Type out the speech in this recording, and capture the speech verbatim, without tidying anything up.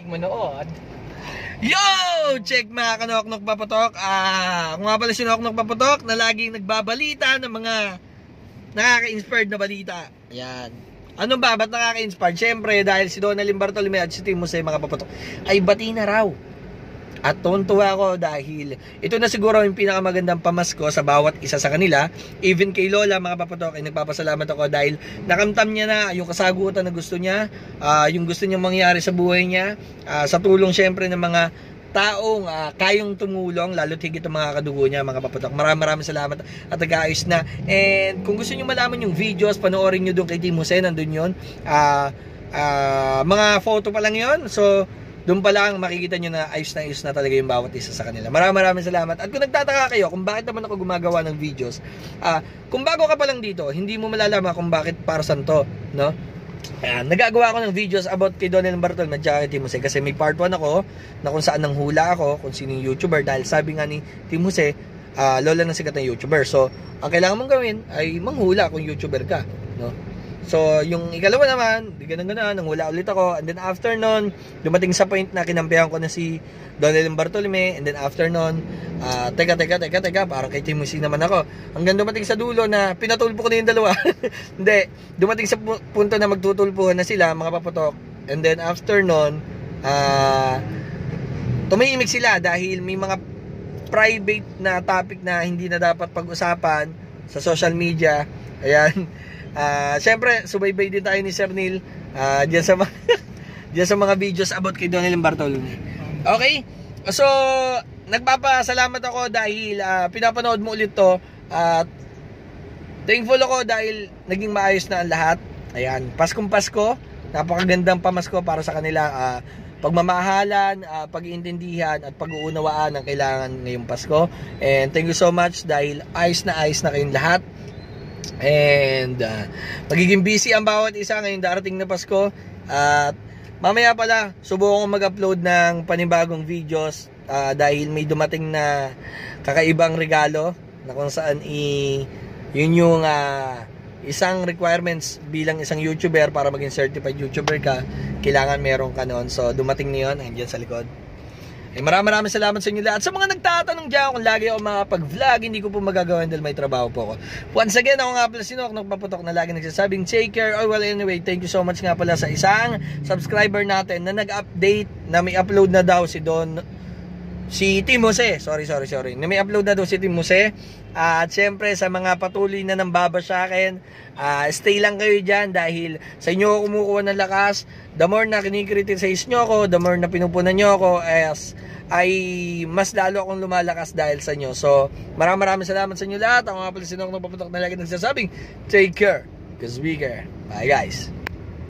ating manood. Yo! Check mga kanoknok paputok. Ah, kung nga pala si Noknok paputok na laging nagbabalita ng mga nakaka-inspired na balita. Ayan. Ano ba? Ba't nakaka-inspired? Siyempre, dahil si Donalyn Bartolome at si Tim Jose mga paputok ay bati na raw. At tuntua ako dahil ito na siguro yung pinakamagandang pamasko sa bawat isa sa kanila. Even kay Lola mga paputok ay nagpapasalamat ako dahil nakamtam niya na yung kasagutan na gusto niya, uh, yung gusto niya mangyari sa buhay niya, uh, sa tulong syempre ng mga taong uh, kayong tumulong, lalo't higit ang mga kadugo niya mga paputok. Maraming maraming salamat at nag-aayos na. And kung gusto niyo malaman yung videos, panoorin niyo doon kay Tim Jose, nandun yun. Uh, uh, mga photo pa lang yun. So doon pa lang makikita nyo na ayos na ayos na talaga yung bawat isa sa kanila. Maraming maraming salamat. At kung nagtataka kayo kung bakit naman ako gumagawa ng videos, uh, kung bago ka pa lang dito, hindi mo malalaman kung bakit para saan to, no? Ayan, nagagawa ako ng videos about kay Donalyn Bartolome at kay Tim Jose kasi may part one ako na kung saan nang hula ako kung sino yung YouTuber dahil sabi nga ni Tim Jose, uh, lola ng sikat na YouTuber. So, ang kailangan mong gawin ay manghula kung YouTuber ka, no? So, yung ikalawa naman, di ganun-ganun, nanghula ulit ako. And then after nun, dumating sa point na kinampihan ko na si Donalyn Bartolome. And then after nun, uh, teka, teka, teka, teka, parang kay Tim Jose naman ako. Hanggang dumating sa dulo na pinatulpo ko na yung dalawa. Hindi, dumating sa punto na magtutulpuhan na sila, mga paputok. And then after nun, uh, tumihimik sila dahil may mga private na topic na hindi na dapat pag-usapan sa social media. Ayan. Uh, Siyempre, subaybay din tayo ni Sir Neil uh, diyan sa, diyan sa mga videos about kay Donalyn Bartolome. Okay? So, nagpapasalamat ako dahil uh, pinapanood mo ulit to. At uh, thankful ako dahil naging maayos na ang lahat. Ayan, Paskong Pasko. Napakagandang pamasko para sa kanila. Uh, pagmamahalan, uh, pag-iintindihan at pag-uunawaan ang kailangan ngayong Pasko. And thank you so much dahil ayos na ayos na kayong lahat. And uh, magiging busy ang bawat isa ngayong darating na Pasko. At uh, mamaya pala subukan ko mag-upload ng panibagong videos uh, dahil may dumating na kakaibang regalo na kung saan i yun yung uh, isang requirements bilang isang YouTuber para maging certified YouTuber ka, kailangan meron ka noon. So dumating na yun, nandiyan sa likod. Eh, maraming maraming salamat sa inyo lahat. Sa mga nagtatanong dyan kung lagi ako makapag-vlog, hindi ko po magagawa dahil may trabaho po ako. Once again, ako nga pala si Noknok paputok na lagi nagsasabing take care. Oh, well, anyway, thank you so much nga pala sa isang subscriber natin na nag-update na may upload na daw si Don si Tim Jose. Sorry, sorry, sorry. Na may upload na daw si Tim Jose. Uh, at syempre, sa mga patuloy na nambaba sa akin, uh, stay lang kayo dyan dahil sa inyo ako kumukuha ng lakas. The more na kinikriticize nyo ako, the more na pinupunan nyo ako, as ay mas lalo akong lumalakas dahil sa inyo. So, maraming maraming salamat sa inyo lahat. Ako nga pala si Noknok paputok na lagi nagsasabing, take care, because we care. Bye guys.